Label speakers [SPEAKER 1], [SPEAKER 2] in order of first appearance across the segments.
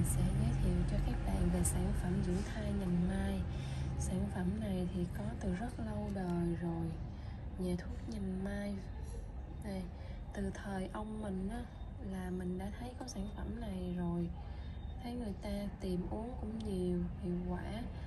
[SPEAKER 1] mình sẽ giới thiệu cho các bạn về sản phẩm dưỡng thai nhành mai. Sản phẩm này thì có từ rất lâu đời rồi. Nhà thuốc nhành mai này, từ thời ông mình á, là mình đã thấy có sản phẩm này rồi. Thấy người ta tìm uống cũng nhiều, hiệu quả.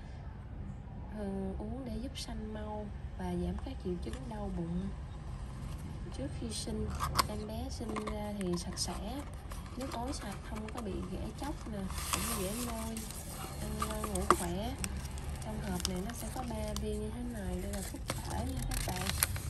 [SPEAKER 1] Uống để giúp sanh mau và giảm các triệu chứng đau bụng. Trước khi sinh, em bé sinh ra thì sạch sẽ, nước ối sạch, không có bị ghẻ chóc nè, cũng dễ nuôi, ăn ngon ngủ khỏe. Trong hộp này nó sẽ có 3 viên như thế này. Đây là thuốc thể nha các bạn.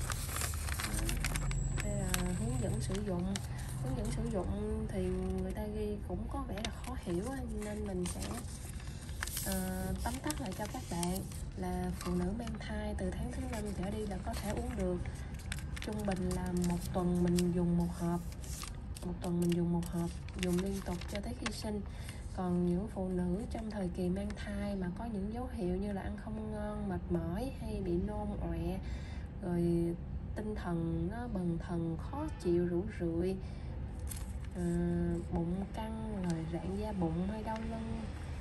[SPEAKER 1] Đây là hướng dẫn sử dụng. Hướng dẫn sử dụng thì người ta ghi cũng có vẻ là khó hiểu, nên mình sẽ tóm tắt lại cho các bạn là phụ nữ mang thai từ tháng thứ 5 trở đi là có thể uống được. Trung bình là một tuần mình dùng một hộp, dùng liên tục cho tới khi sinh. Còn những phụ nữ trong thời kỳ mang thai mà có những dấu hiệu như là ăn không ngon, mệt mỏi hay bị nôn ọe, rồi tinh thần nó bần thần, khó chịu, rũ rượi, bụng căng, rồi rạn da bụng hay đau lưng,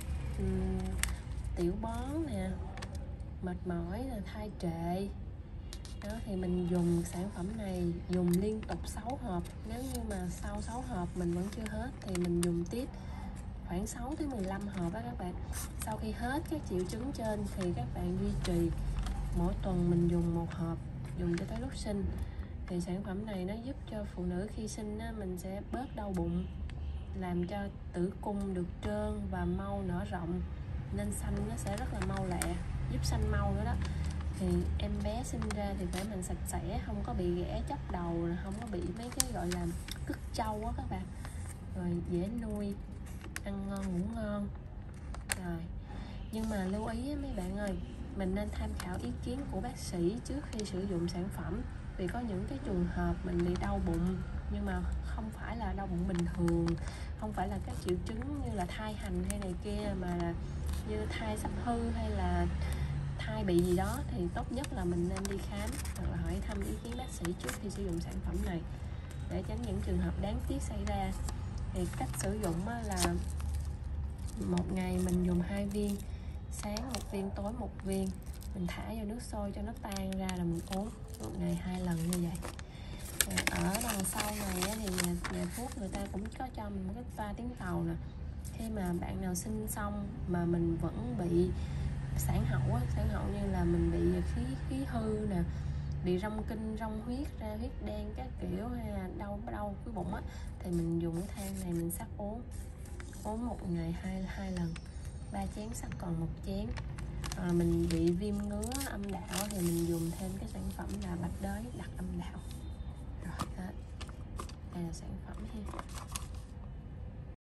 [SPEAKER 1] tiểu bón nè, mệt mỏi là thai trệ đó, thì mình dùng sản phẩm này, dùng liên tục 6 hộp. Nếu như mà sau 6 hộp mình vẫn chưa hết thì mình dùng tiếp khoảng 6 tới 15 hộp đó các bạn. Sau khi hết các triệu chứng trên thì các bạn duy trì mỗi tuần mình dùng một hộp, dùng cho tới lúc sinh. Thì sản phẩm này nó giúp cho phụ nữ khi sinh á, mình sẽ bớt đau bụng, làm cho tử cung được trơn và mau nở rộng, nên sanh nó sẽ rất là mau lẹ, giúp sanh mau nữa đó. Thì em bé sinh ra thì phải mình sạch sẽ, không có bị ghẻ chóc đầu, không có bị mấy cái gọi là cứt trâu á các bạn, rồi dễ nuôi, ăn ngon ngủ ngon. Rồi, nhưng mà lưu ý á, mấy bạn ơi, mình nên tham khảo ý kiến của bác sĩ trước khi sử dụng sản phẩm, vì có những cái trường hợp mình bị đau bụng nhưng mà không phải là đau bụng bình thường, không phải là các triệu chứng như là thai hành hay này kia, mà là như thai sắp hư hay là thai bị gì đó, thì tốt nhất là mình nên đi khám hoặc là hỏi thăm ý kiến bác sĩ trước khi sử dụng sản phẩm này để tránh những trường hợp đáng tiếc xảy ra. Thì cách sử dụng là một ngày mình dùng 2 viên, sáng 1 viên, tối 1 viên. Mình thả vô nước sôi cho nó tan ra là mình uống một ngày 2 lần như vậy. Ở đằng sau này thì nhà thuốc người ta cũng có cho mình một cái toa tiếng tàu nè. Khi mà bạn nào sinh xong mà mình vẫn bị sản hậu như là mình bị khí hư nè, bị rong kinh, rong huyết, ra huyết đen các kiểu, hay là đau cái bụng á, thì mình dùng cái thang này mình sắc uống một ngày hai lần, 3 chén sắc còn 1 chén. Mình bị viêm ngứa âm đạo thì mình dùng thêm cái sản phẩm là bạch đới đặc âm đạo. Rồi hết, đây là sản phẩm ha.